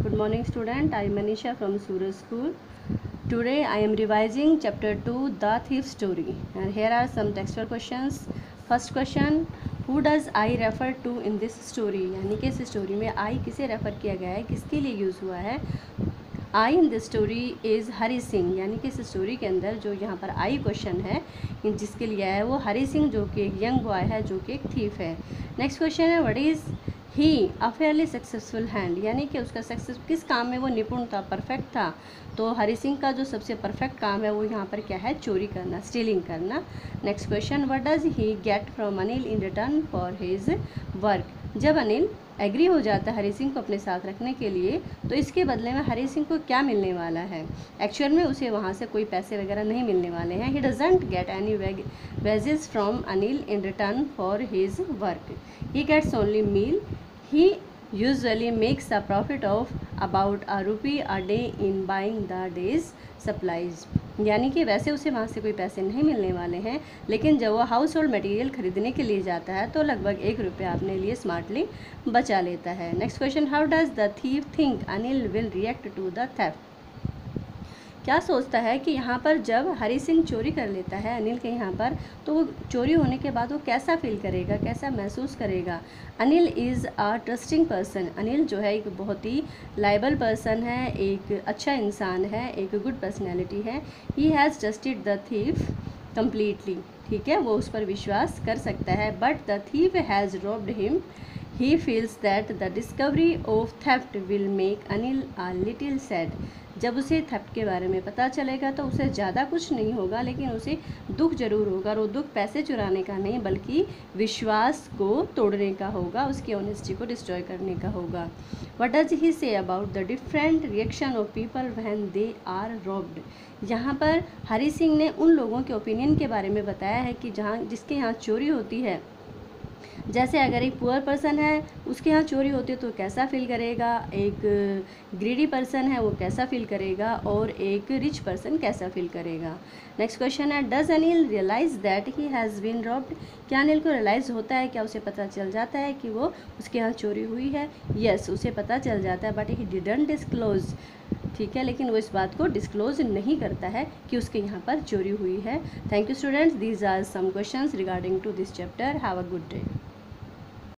Good morning student, I am Manisha from Suraj School. Today I am revising chapter 2 The Thief Story, and here are some textual questions. First question, who does I refer to in this story? यानी कि इस story में I किसे refer किया गया है, किसके लिए यूज़ हुआ है? I in this story is Hari Singh, यानी कि इस स्टोरी के अंदर जो यहाँ पर I क्वेश्चन है जिसके लिए है वो हरी सिंह, जो कि एक यंग बॉय है, जो कि एक थीफ है. नेक्स्ट क्वेश्चन है, what is he a fairly successful hand, यानी कि उसका सक्सेस किस काम में वो निपुण था, परफेक्ट था. तो हरी सिंह का जो सबसे परफेक्ट काम है वो यहाँ पर क्या है, चोरी करना, स्टीलिंग करना. Next question, what does he get from Anil in return for his work. जब अनिल एग्री हो जाता है हरी सिंह को अपने साथ रखने के लिए, तो इसके बदले में हरी सिंह को क्या मिलने वाला है. एक्चुअल में उसे वहाँ से कोई पैसे वगैरह नहीं मिलने वाले हैं. He doesn't get any wages from Anil in return for his work. He gets only meal. He usually makes a profit of about ₹1 a day in buying the day's supplies. यानी कि वैसे उसे वहाँ से कोई पैसे नहीं मिलने वाले हैं, लेकिन जब वो हाउस होल्ड मटीरियल खरीदने के लिए जाता है तो लगभग ₹1 अपने लिए स्मार्टली बचा लेता है. Next question, how does the thief think Anil will react to the theft. क्या सोचता है कि यहाँ पर जब हरी सिंह चोरी कर लेता है अनिल के यहाँ पर, तो वो चोरी होने के बाद वो कैसा फील करेगा, कैसा महसूस करेगा. Anil is a trusting person. Anil जो है एक बहुत ही लायबल पर्सन है, एक अच्छा इंसान है, एक गुड पर्सनैलिटी है. He has trusted the thief completely. ठीक है, वो उस पर विश्वास कर सकता है. But the thief has robbed him. He feels that the discovery of theft will make Anil a little sad. जब उसे थेफ्ट के बारे में पता चलेगा तो उसे ज़्यादा कुछ नहीं होगा, लेकिन उसे दुख जरूर होगा. और वो दुख पैसे चुराने का नहीं, बल्कि विश्वास को तोड़ने का होगा, उसकी ऑनेस्टी को डिस्ट्रॉय करने का होगा. What does he say about the different reaction of people when they are robbed? यहाँ पर हरी सिंह ने उन लोगों के ओपिनियन के बारे में बताया है कि जिसके यहाँ चोरी होती है. जैसे अगर एक पुअर पर्सन है, उसके यहाँ चोरी होती है तो कैसा फील करेगा, एक ग्रीडी पर्सन है वो कैसा फील करेगा, और एक रिच पर्सन कैसा फील करेगा. नेक्स्ट क्वेश्चन है, does Anil realise that he has been robbed. क्या अनिल को रियलाइज़ होता है, क्या उसे पता चल जाता है कि वो उसके यहाँ चोरी हुई है. यस, उसे पता चल जाता है, बट ही डिडंट डिस्क्लोज. ठीक है, लेकिन वो इस बात को डिस्क्लोज नहीं करता है कि उसके यहाँ पर चोरी हुई है. Thank you students, these are some questions regarding to this chapter. Have a good day.